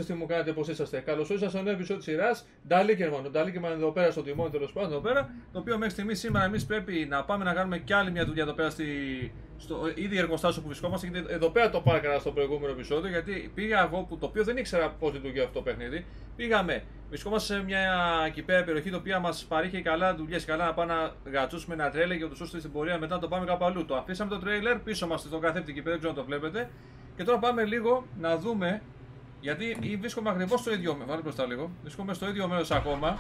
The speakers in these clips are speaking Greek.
τι μου κάνετε, πώς είσαστε. Καλώς ήρθατε στο νέο επεισόδιο της σειράς Νταλίκερμαν. Ο Νταλίκερμαν εδώ πέρα στο τιμόνι, τέλος πάντων εδώ πέρα. Το οποίο μέχρι στιγμή σήμερα εμείς πρέπει να πάμε να κάνουμε κι άλλη μια δουλειά εδώ πέρα στο ίδιο εργοστάσιο που βρισκόμαστε. Γιατί εδώ πέρα το πάρκαρα στο προηγούμενο επεισόδιο. Γιατί πήγα εγώ, το οποίο δεν ήξερα πώς λειτουργεί αυτό το παιχνίδι. Πήγαμε, βρισκόμαστε σε μια εκεί πέρα περιοχή, το οποία μας παρήχε καλά δουλειές, καλά να πάμε να γατσούσουμε ένα τρέλερ για ούτως ώστε στην πορεία μετά να το πάμε κάπου αλλού. Το αφήσαμε το τρέλερ πίσω μας στον καθρέφτη εκεί πέρα, δεν ξέρω αν το βλέπετε. Και τώρα πάμε λίγο να δούμε. Γιατί βρίσκομαι ακριβώς στο ίδιο μέρος. Βάλε μπροστά λίγο. Βρίσκομαι στο ίδιο μέρος ακόμα.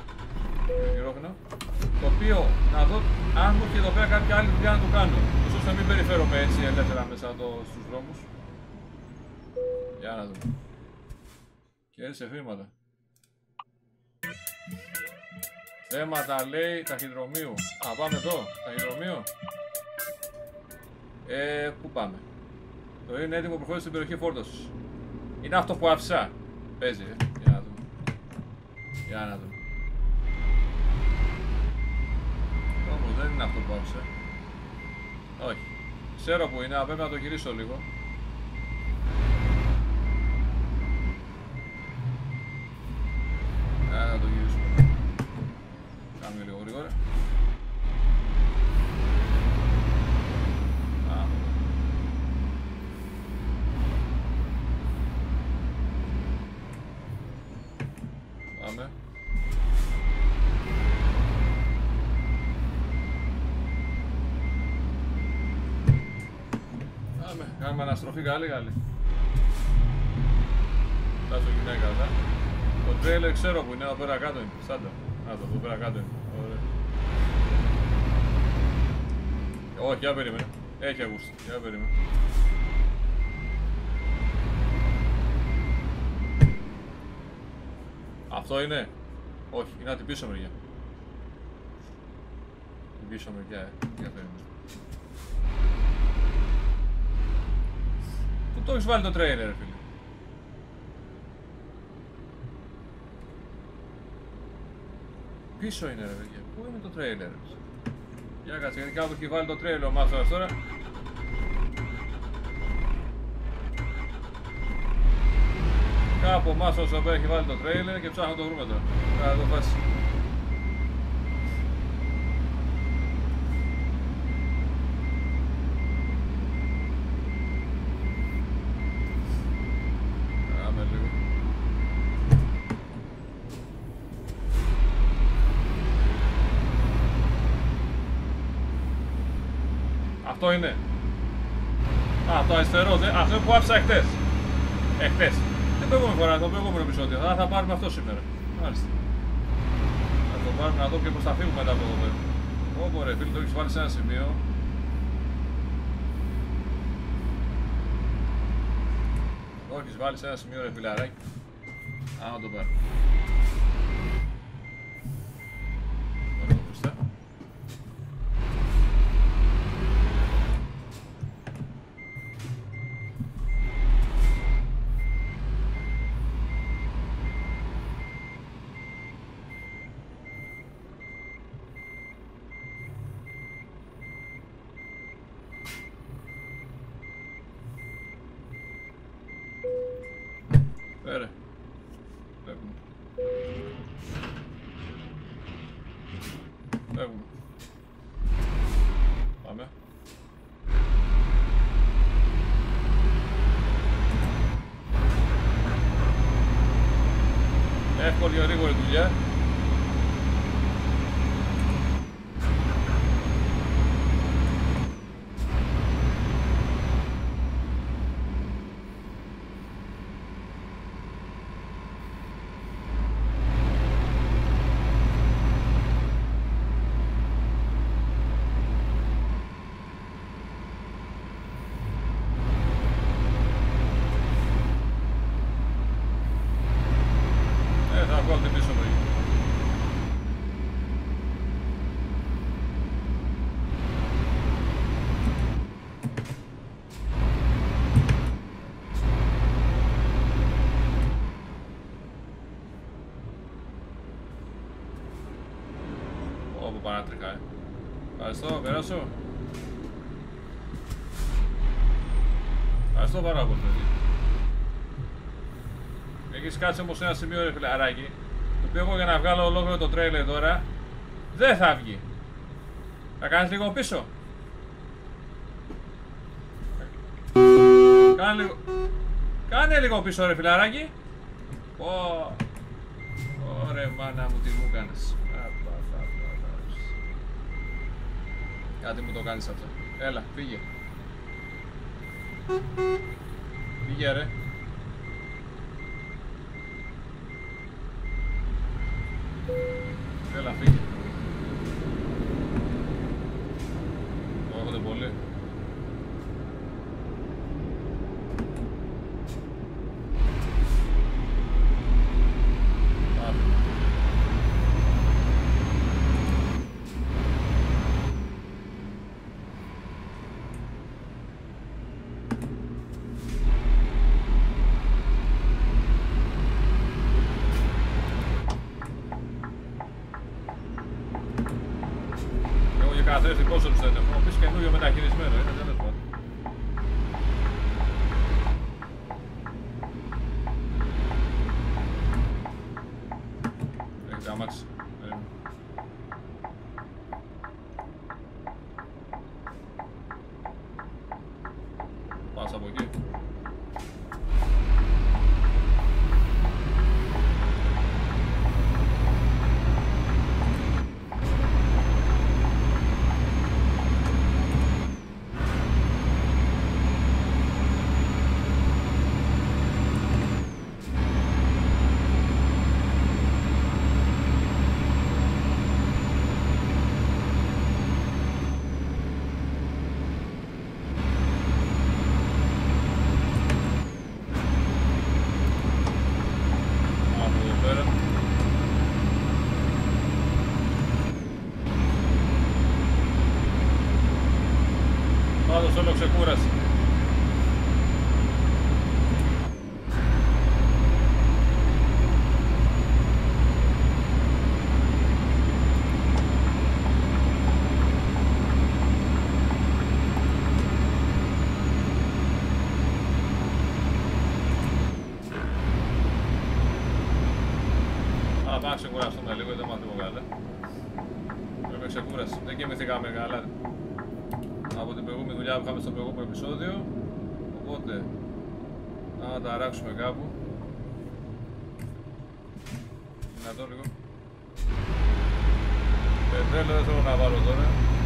Το οποίο να δω αν μου έχει εδώ πέρα κάποια άλλη δουλειά να το κάνω. Ίσως να μην περιφέρομαι έτσι ελεύθερα μέσα στους δρόμους. Για να δούμε. Και έτσι σε χρήματα. Θέματα λέει ταχυδρομείου. Α, πάμε εδώ. Ταχυδρομείο. Πού πάμε. Το είναι έτοιμο προχώρηση στην περιοχή φόρτωσης. Είναι αυτό που άφησα. Παίζει, Για να δούμε. Για να δούμε. Όμως δεν είναι αυτό που άφησα. Όχι. Ξέρω που είναι, αλλά πρέπει να το γυρίσω λίγο. Να το γυρίσουμε. Κάνουμε λίγο γρήγορα. Πάμε. Πάμε. Κάνουμε αναστροφή καλή. Φτάσω γυναίκα καλά. Το τρέιλερ ξέρω που είναι εδώ πέρα κάτω είναι. Σάντα. Εδώ πέρα κάτω είναι. Ωραία. Όχι, για περίμενε. Έχει αγούστη. Για περίμενε. Αυτό είναι. Όχι, είναι την πίσω μεριά. Την πίσω μεριά, για περίμενε. Πού το έχεις βάλει το τρέιλερ, φίλε? Πίσω είναι, ρε παιδιά. Πού είναι το τρέιλερ? Για κάτσε, γιατί κάπου έχει βάλει το τρέιλερ ο Μάστορας τώρα. Κάπου ο Μάστορας εδώ πέρα έχει βάλει το τρέιλερ και ψάχνω να το βρούμε τώρα. Θα το φάσει. Πάμε λίγο. Αυτό είναι. Α, το αριστερό, αυτό που άφησα εχθές. Την προηγούμενη φορά, το προηγούμενο επεισόδιο. Θα πάρουμε αυτό σήμερα. Μάλιστα. Θα το πάρουμε να δω και πως θα φύγουμε μετά από εδώ πέρα. Ω, ρε φίλε, το έχεις βάλει σε ένα σημείο. Το έχεις βάλει σε ένα σημείο, ρε φιλαράκι. Άμα το πάρω. Φέρε. Φεύγουμε. Πάμε. Εύκολη γρήγορη δουλειά. Θα βγάλω την πίσω μου. Όπου παράτριχα, Ευχαριστώ, περάσω. Ευχαριστώ πάρα πολύ. Έχεις κάτσει όμως σε ένα σημείο ρε φιλαράκι, το οποίο εγώ για να βγάλω ολόκληρο το τρέιλερ τώρα δεν θα βγει. Θα κάνεις λίγο πίσω. Κάνε λίγο πίσω ρε φιλαράκι. Ωραία μάνα μου, τι μου κάνεις. Κάτι μου το κάνεις αυτό. Έλα, φύγε. Φύγε ρε. Έλα, φύγε. Το έχετε πολύ. Καθρέφτη πόσο τους θέλετε, μου πεις καινούριο μεταχειρισμένο, είναι τέλος πάντων. Έχετε αμάξι. Πας από εκεί. Πάντως όλο ξεκούρασε. Πάμε να ξεκουραστούμε λίγο, δεν μάθουμε καλά. Πρέπει να ξεκούρασε. Δεν κοιμηθήκαμε καλά από την προηγούμενη δουλειά που είχαμε στο προηγούμενο επεισόδιο. Οπότε να ταράξουμε κάπου. Δυνατό λίγο. Πετρέλαιο δεν θέλω να βάλω τώρα.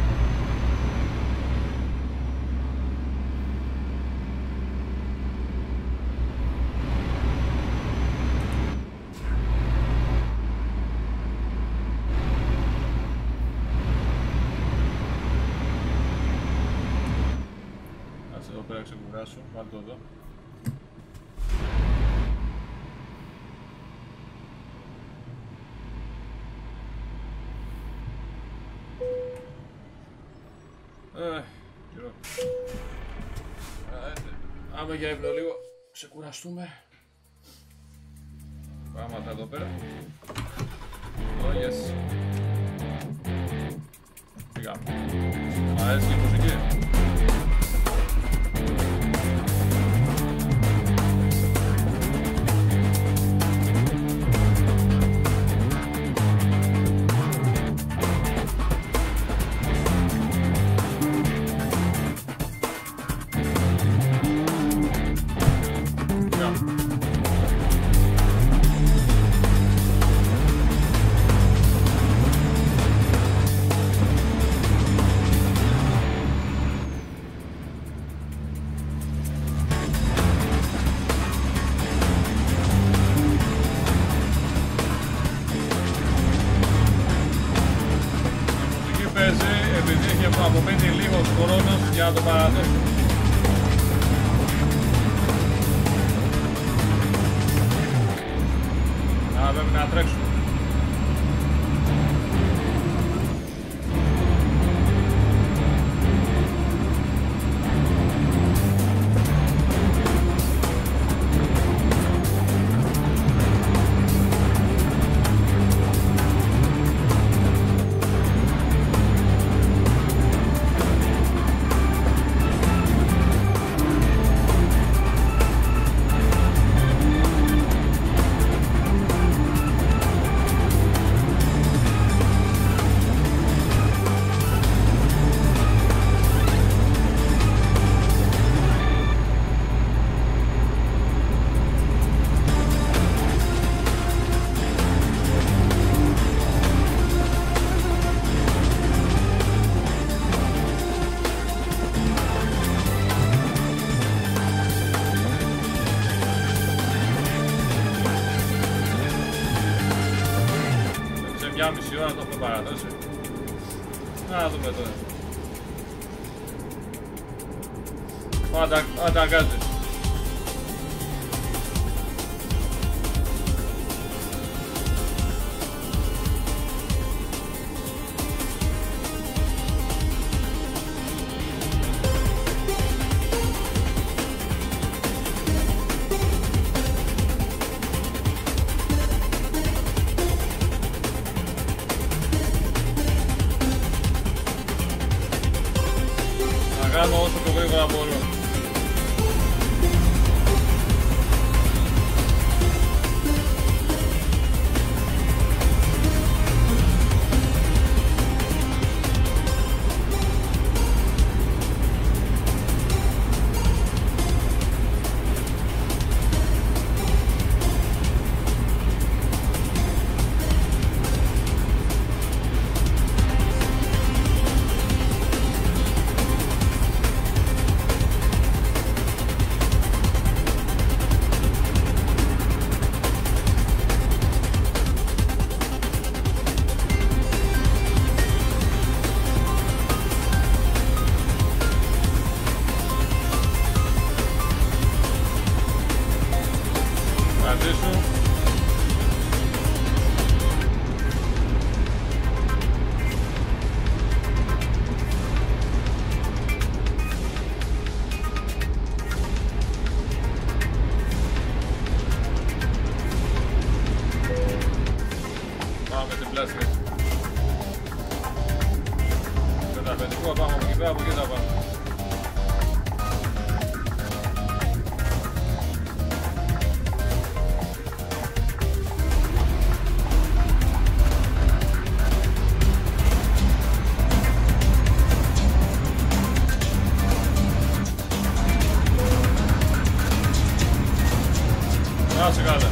Πέρα ξεκουράσω, βάλτε το εδώ. Πάμε για ύπνο λίγο, ξεκουραστούμε. Πάμε εδώ πέρα. Oh yes. Πήγαμε. Αρέσει και η μουσική. Επειδή έχει απομένει λίγος χρόνος για να το παραδώσω. Άρα πρέπει να τρέξουμε. μια μισή ώρα το έχουμε παραδώσει. Να δούμε τώρα. Ανταγκάζεις. Να κάνω όσο πιο γρήγορα μπορώ. Να σε καλά.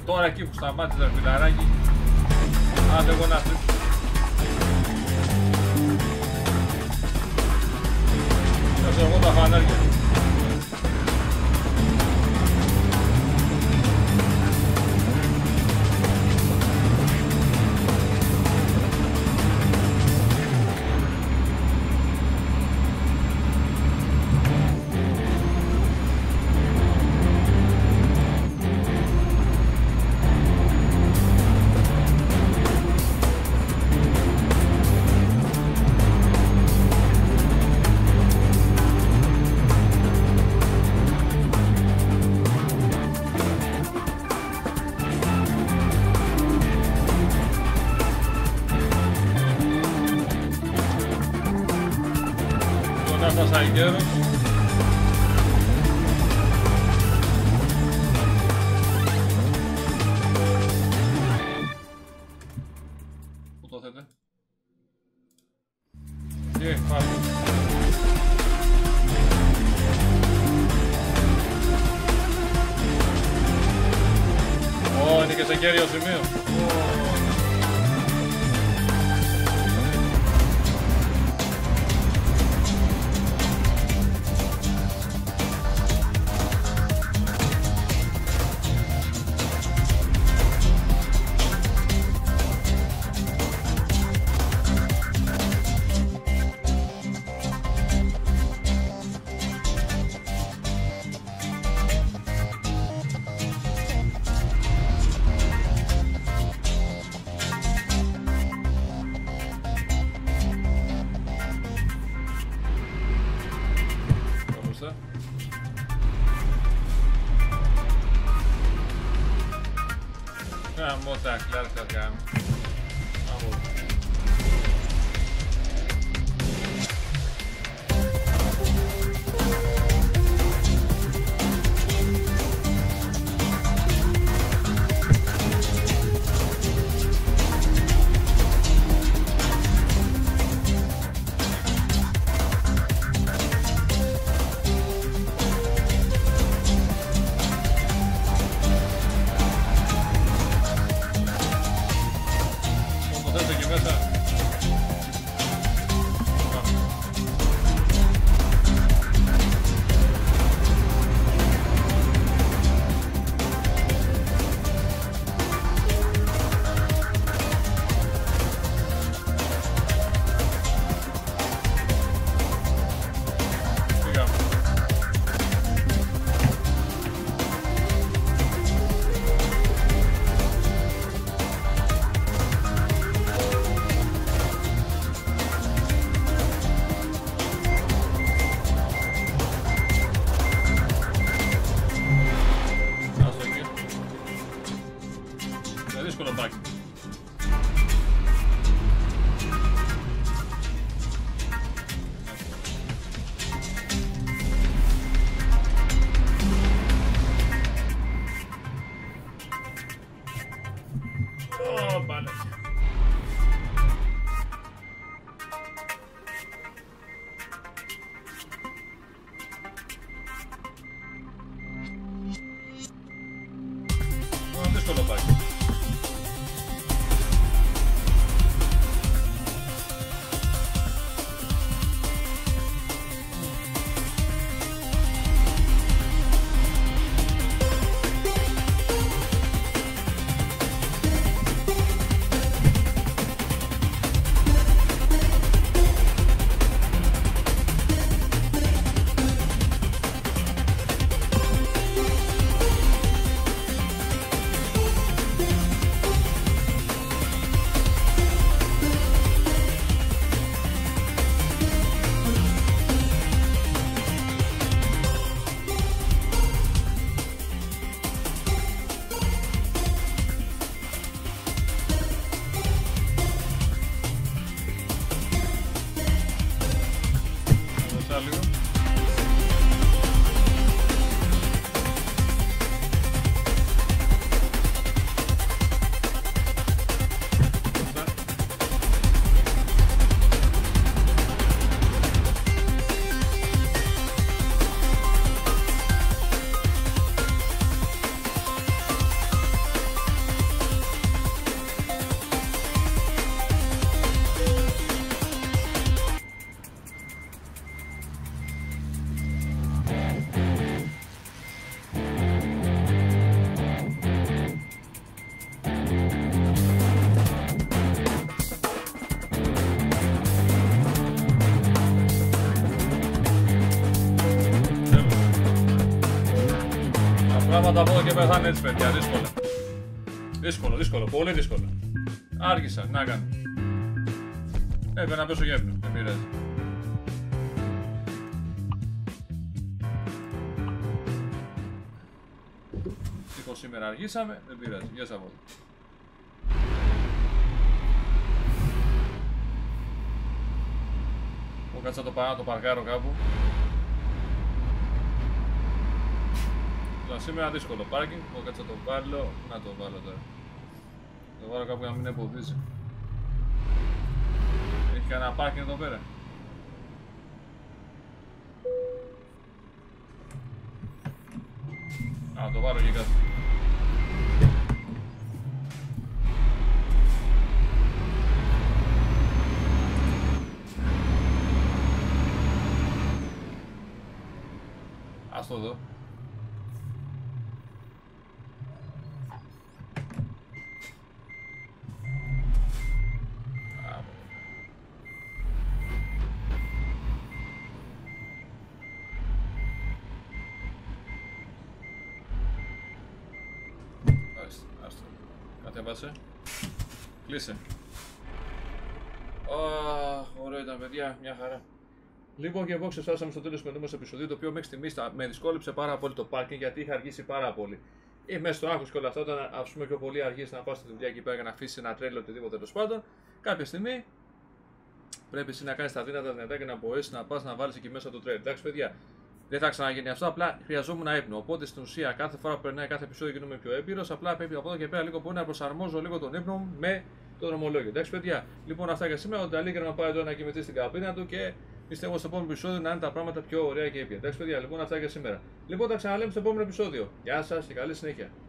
Τώρα εκεί που σταμάτησε το φιλαράκι. Άντε εγώ να στρίψω. Κάτσε εγώ τα φανάρια. Αγγέρος. Πού το θέτε? Πάμε. Είναι και σε κέριο σημείο. Vamos a claro que acá. Vamos. πράγματα από εδώ και πέρα θα είναι έτσι, παιδιά. Δύσκολα. Δύσκολο, πολύ δύσκολο. Άργησα, να κάνω. Έπρεπε να πέσω γεύμα, δεν πειράζει. Τυχώς σήμερα αργήσαμε, δεν πειράζει. Γεια σας. Κάτσα το πάω να το παρκάρω κάπου. Σήμερα δύσκολο πάρκινγκ, κάτσα το βάλω. Να το βάλω τώρα. Το βάλω κάπου για να μην εμποδίζει. Έχει κανένα πάρκινγκ εδώ πέρα. Α, το βάλω και κάτω. Ας το δω. Άστο. Κατέβασε. Κλείσε. Ωραίο ήταν, παιδιά, μια χαρά. Λοιπόν, και εγώ φτάσαμε στο τέλος του σημερινού μας επεισοδίου, το οποίο μέχρι στιγμής με δυσκόλεψε πάρα πολύ το πάρκινγκ, γιατί είχα αργήσει πάρα πολύ. Μέσα στο άγχος και όλα αυτά, όταν ας πούμε πιο πολύ αργείς να πας στη δουλειά εκεί πέρα για να αφήσεις ένα τρέλο οτιδήποτε τέλος πάντων, κάποια στιγμή πρέπει εσύ να κάνεις τα δυνατά και να μπορέσεις να πας να βάλεις εκεί μέσα το τρέλ. Εντάξει, παιδιά, δεν θα ξαναγίνει αυτό, απλά χρειαζόμουν ύπνο. Οπότε στην ουσία κάθε φορά που περνάει κάθε επεισόδιο γίνομαι πιο έμπειρος. Απλά πρέπει από εδώ και πέρα λίγο πολύ να προσαρμόζω λίγο τον ύπνο μου με το δρομολόγιο. Εντάξει, παιδιά, λοιπόν αυτά για σήμερα. Ο Νταλίκερ να πάει εδώ να κοιμηθεί στην καμπίνα του και πιστεύω στο επόμενο επεισόδιο να είναι τα πράγματα πιο ωραία και ήπια. Εντάξει, παιδιά, λοιπόν αυτά για σήμερα. Λοιπόν, τα ξαναλέμε στο επόμενο επεισόδιο. Γεια σας και καλή συνέχεια.